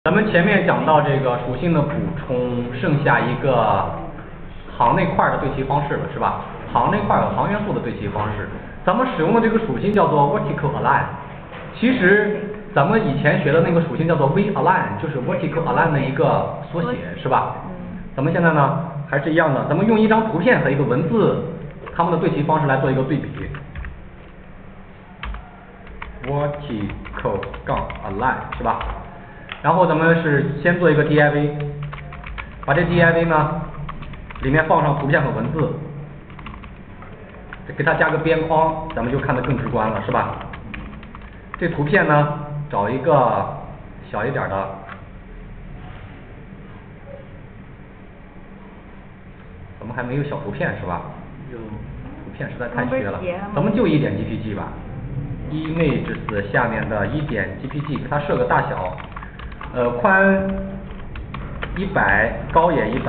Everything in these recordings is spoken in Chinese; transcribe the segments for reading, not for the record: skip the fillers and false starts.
咱们前面讲到这个属性的补充，剩下一个行那块的对齐方式了，是吧？行那块有行元素的对齐方式，咱们使用的这个属性叫做 vertical align。其实咱们以前学的那个属性叫做 v align， 就是 vertical align 的一个缩写，是吧？咱们现在呢还是一样的，咱们用一张图片和一个文字，它们的对齐方式来做一个对比。vertical 杠 align 是吧？然后咱们是先做一个 div， 把这 div 呢里面放上图片和文字，给它加个边框，咱们就看得更直观了，是吧？这图片呢找一个小一点的，咱们还没有小图片是吧？有，图片实在太缺了，咱们就1点 GPG 吧。images 下面的1点 GPG， 给它设个大小。宽100，高也100，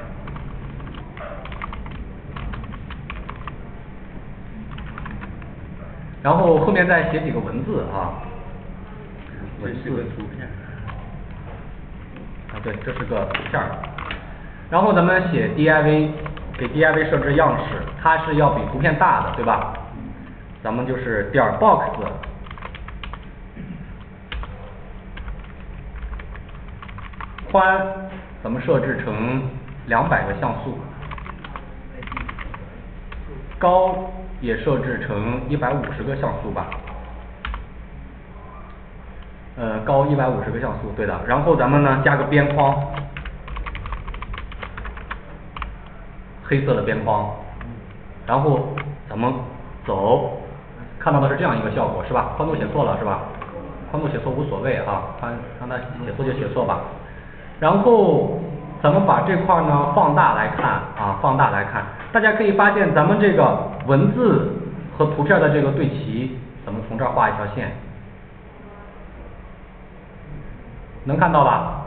然后后面再写几个文字啊。文字。这是个图片。啊，对，这是个图片。然后咱们写 div， 给 div 设置样式，它是要比图片大的，对吧？咱们就是点 box。宽咱们设置成200个像素，高也设置成150个像素吧，高150个像素，对的。然后咱们呢加个边框，黑色的边框，然后咱们走，看到的是这样一个效果，是吧？宽度写错了是吧？宽度写错无所谓啊，让它写错就写错吧。然后咱们把这块呢放大来看啊，放大来看，大家可以发现咱们这个文字和图片的这个对齐，咱们从这儿画一条线，能看到吧？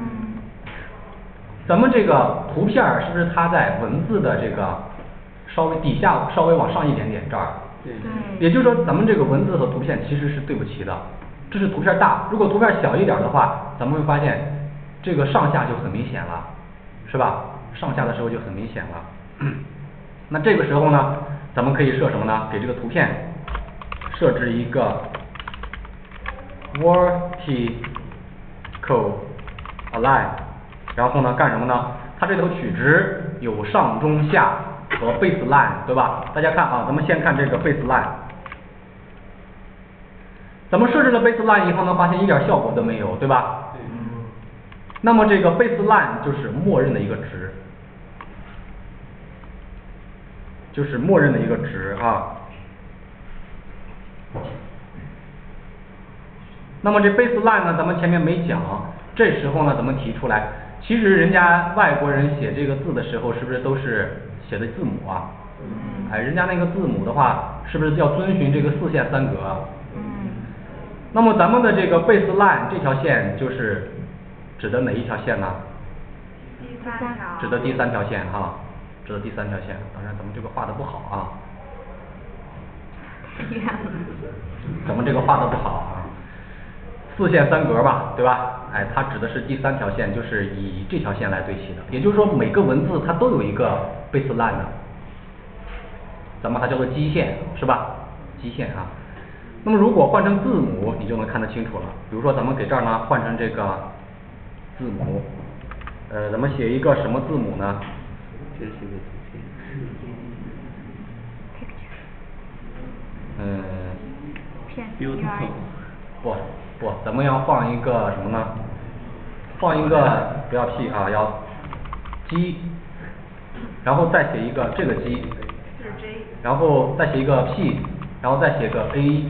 咱们这个图片是不是它在文字的这个稍微底下稍微往上一点点这儿？对。也就是说咱们这个文字和图片其实是对不齐的，这是图片大，如果图片小一点的话，咱们会发现这个上下就很明显了，是吧？上下的时候就很明显了。那这个时候呢，咱们可以设什么呢？给这个图片设置一个 vertical align， 然后呢干什么呢？它这头取值有上中下和 baseline， 对吧？大家看啊，咱们先看这个 baseline。咱们设置了 baseline 以后呢，发现一点效果都没有，对吧？那么这个 baseline 就是默认的一个值，就是默认的一个值啊。那么这 baseline 呢，咱们前面没讲，这时候呢咱们提出来，其实人家外国人写这个字的时候，是不是都是写的字母啊？哎，人家那个字母的话，是不是要遵循这个4线3格啊？那么咱们的这个 baseline 这条线就是指的哪一条线呢？ 第3条。 指的第3条线哈，指的第3条线。当然咱们这个画的不好啊。咱们这个画的不好啊。4线3格吧，对吧？哎，它指的是第3条线，就是以这条线来对齐的。也就是说每个文字它都有一个 baseline 的，咱们还叫做基线，是吧？基线啊。那么如果换成字母，你就能看得清楚了。比如说咱们给这儿呢换成这个字母，咱们写一个什么字母呢？这是个图片。不，咱们要放一个什么呢？放一个不要 P 啊，要 G， 然后再写一个这个 G， 然后再写一个 P， 然后再写个 A，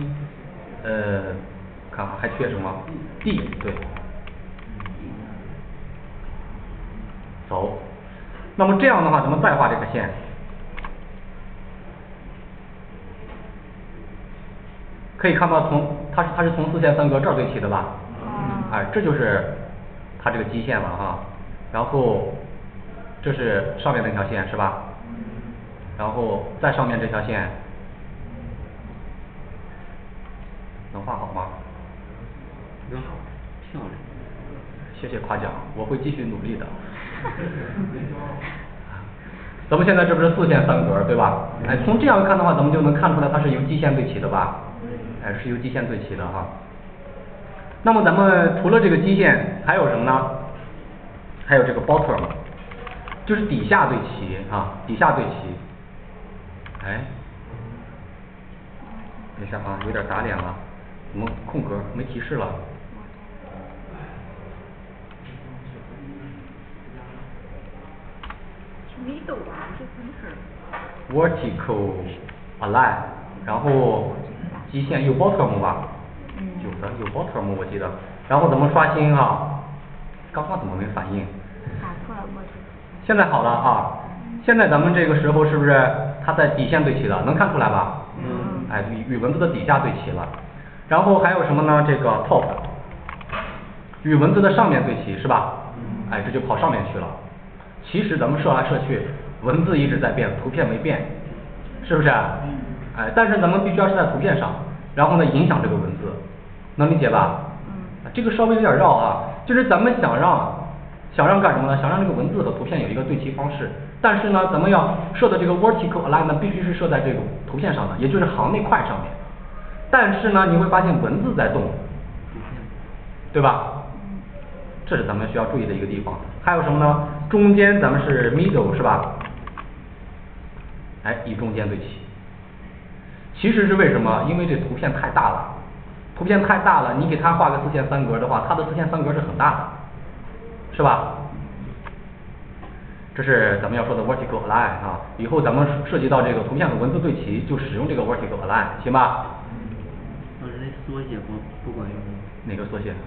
看还缺什么 D， 对，走。那么这样的话，咱们再画这个线。可以看到它是从4线3格这儿对齐的吧？哎，这就是它这个基线了哈。然后这是上面那条线是吧？然后再上面这条线，能画好吗？ 能好，漂亮。 谢谢夸奖，我会继续努力的。咱们现在这不是4线3格对吧？哎，从这样看的话，咱们就能看出来它是由基线对齐的吧？哎，是由基线对齐的哈。那么咱们除了这个基线，还有什么呢？还有这个 bottom， 就是底下对齐啊，底下对齐。哎，等一下啊，有点打脸了，怎么空格没提示了？ middle 吧，这可能是。 vertical align， 然后基线有 bottom 吧？有 bottom 我记得。然后咱们刷新啊，刚刚怎么没反应？ 打错了， 现在好了啊，现在咱们这个时候是不是它在底线对齐了？能看出来吧？哎，与文字的底下对齐了。然后还有什么呢？这个 top， 与文字的上面对齐是吧？哎，这就跑上面去了。其实咱们设来设去，文字一直在变，图片没变，是不是？哎，但是咱们必须要是在图片上，然后呢影响这个文字，能理解吧？这个稍微有点绕啊，就是咱们想让干什么呢？想让这个文字和图片有一个对齐方式，但是呢，咱们要设的这个 vertical align 呢，必须是设在这个图片上的，也就是行内块上面。但是呢，你会发现文字在动，对吧？这是咱们需要注意的一个地方。还有什么呢？中间咱们是 middle 是吧？哎，以中间对齐。其实是为什么？因为这图片太大了，图片太大了，你给它画个4线3格的话，它的4线3格是很大的，是吧？这是咱们要说的 vertical align 啊。以后咱们涉及到这个图片和文字对齐，就使用这个 vertical align， 行吧？ 老师，那缩写不管用吗？ 哪个缩写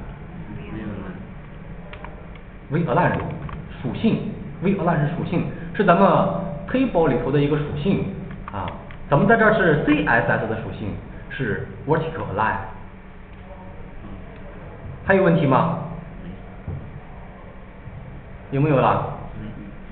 ？v-align。 v-align 属性 ，v-align 是属性，是咱们 table 里头的一个属性啊。咱们在这儿是 CSS 的属性，是 vertical align。还有问题吗？有没有了？